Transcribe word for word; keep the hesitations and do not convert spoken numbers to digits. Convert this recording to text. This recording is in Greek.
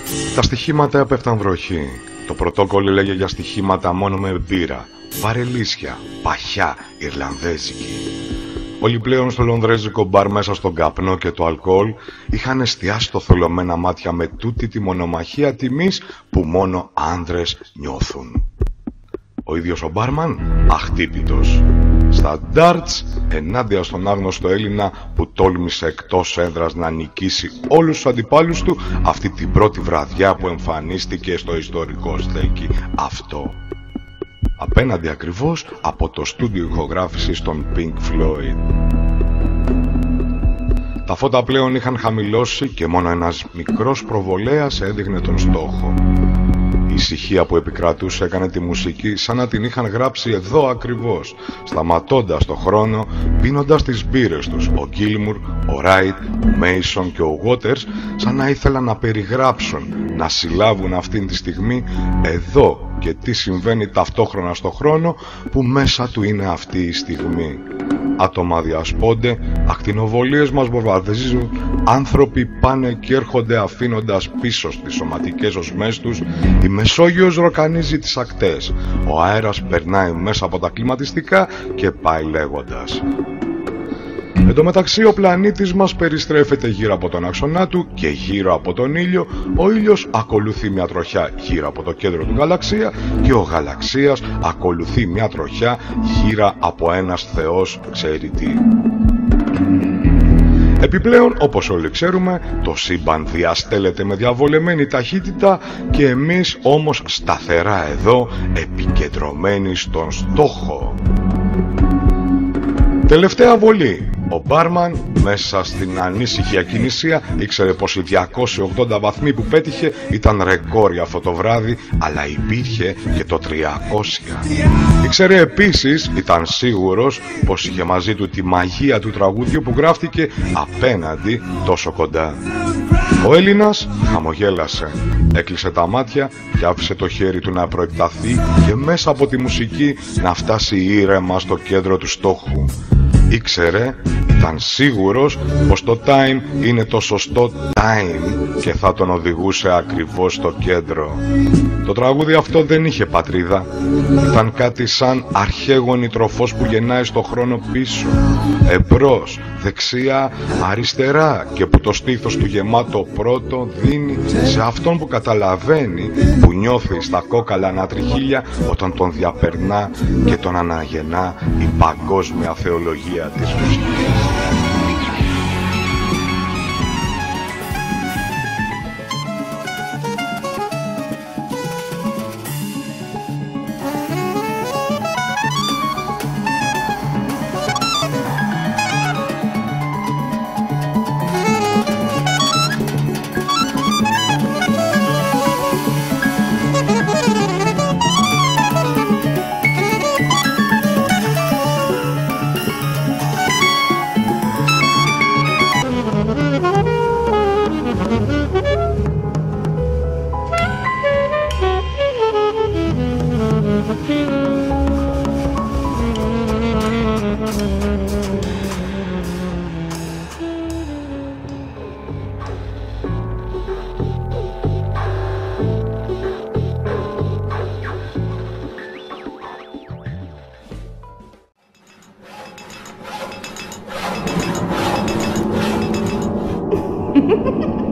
Τα στοιχήματα έπεφταν βροχή. Το πρωτόκολλο λέγε για στοιχήματα μόνο με μπύρα, βαρελίσια, παχιά, ιρλανδέζικη. Όλοι πλέον στο λονδρέζικο μπαρ μέσα στον καπνό και το αλκοόλ είχαν εστιάσει το θολωμένα μάτια με τούτη τη μονομαχία τιμής που μόνο άνδρες νιώθουν. Ο ίδιος ο μπάρμαν αχτύπητος. Στα ντάρτς ενάντια στον άγνωστο Έλληνα που τόλμησε εκτός έδρας να νικήσει όλους τους αντιπάλους του αυτή την πρώτη βραδιά που εμφανίστηκε στο ιστορικό στέκι αυτό. Απέναντι ακριβώς από το στούντιο ηχογράφησης των Pink Floyd. Τα φώτα πλέον είχαν χαμηλώσει και μόνο ένας μικρός προβολέας έδειχνε τον στόχο. Η ησυχία που επικρατούσε έκανε τη μουσική σαν να την είχαν γράψει εδώ ακριβώς, σταματώντας το χρόνο, πίνοντας τις μπύρες τους, ο Γκίλμουρ, ο Ράιτ, ο Μέισον και ο Waters, σαν να ήθελαν να περιγράψουν, να συλλάβουν αυτήν τη στιγμή εδώ και τι συμβαίνει ταυτόχρονα στο χρόνο που μέσα του είναι αυτή η στιγμή. Άτομα διασπώνται, ακτινοβολίες μας βομβαρδίζουν, άνθρωποι πάνε και έρχονται αφήνοντας πίσω στις σωματικές οσμές τους, η Μεσόγειος ροκανίζει τις ακτές, ο αέρας περνάει μέσα από τα κλιματιστικά και πάει λέγοντας. Εν τω μεταξύ ο πλανήτης μας περιστρέφεται γύρω από τον άξονά του και γύρω από τον ήλιο, ο ήλιος ακολουθεί μια τροχιά γύρω από το κέντρο του γαλαξία και ο γαλαξίας ακολουθεί μια τροχιά γύρω από ένας θεός ξέρει τι. Επιπλέον, όπως όλοι ξέρουμε, το σύμπαν διαστέλλεται με διαβολεμένη ταχύτητα και εμείς όμως σταθερά εδώ, επικεντρωμένοι στον στόχο. Τελευταία βολή. Ο μπάρμαν μέσα στην ανήσυχη ακινησία ήξερε πως οι διακόσιοι ογδόντα βαθμοί που πέτυχε ήταν ρεκόρ για αυτό το βράδυ, αλλά υπήρχε και το τριακόσια. Ήξερε επίσης, ήταν σίγουρος πως είχε μαζί του τη μαγεία του τραγούδιου που γράφτηκε απέναντι τόσο κοντά. Ο Έλληνας χαμογέλασε, έκλεισε τα μάτια και άφησε το χέρι του να προεκταθεί και μέσα από τη μουσική να φτάσει ήρεμα στο κέντρο του στόχου. Ήξερε, ήταν σίγουρος πως το time είναι το σωστό time και θα τον οδηγούσε ακριβώς στο κέντρο. Το τραγούδι αυτό δεν είχε πατρίδα. Ήταν κάτι σαν αρχαίγονη τροφός που γεννάει στο χρόνο πίσω, εμπρός, δεξιά, αριστερά και που το στήθος του γεμάτο πρώτο δίνει σε αυτόν που καταλαβαίνει, που νιώθει στα κόκαλα ανατριχίλια όταν τον διαπερνά και τον αναγεννά η παγκόσμια θεολογία της μουσικής. Ha ha ha ha!